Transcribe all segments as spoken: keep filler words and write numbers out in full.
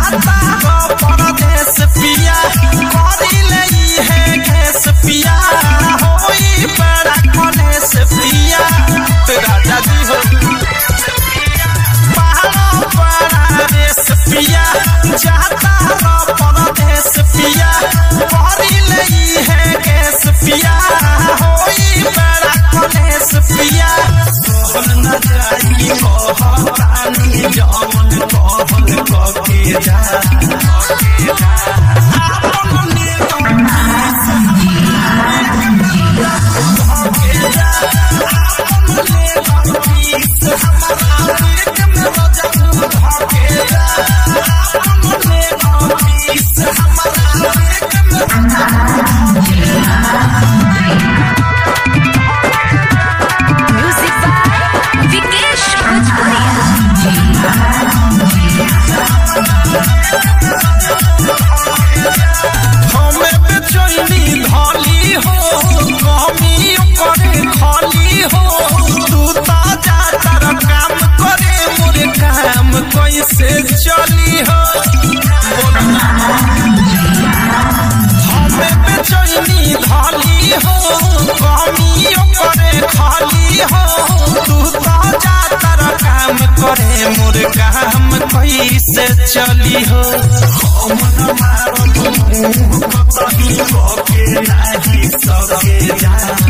जाता हो परदेश पिया करी लई है केस पिया होई बड़ा कलेश पिया राजा जी हो पहाड़ों बड़ा देश पिया जाता हो परदेश पिया करी लई है केस पिया होई बड़ा कलेश पिया सोहन न जाई कहतानी जवन कहल कके जा आपन ने कैसे चली हो हमें बेचैनी धाली हो कमियों करे खाली हो तू तो जातर काम करे मोर काम कैसे चली हो हम न मारो मुँह कतही के नहीं सके जा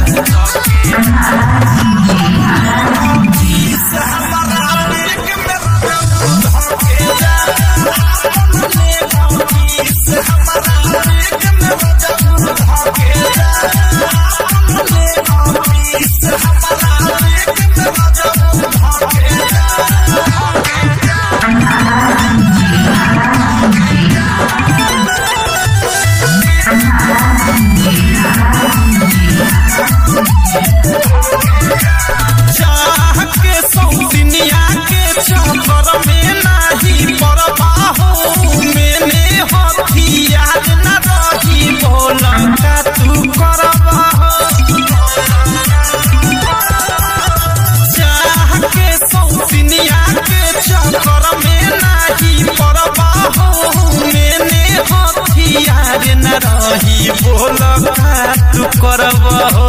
चाह के सौतिनिया के चक्कर में नहीं पड़बा हो मैंने हथियार न रही बोला का तू करबा हो चाह के सौतिनिया के चक्कर में नहीं पड़बा हो मैंने हथियार न रही बोला का तू करबा हो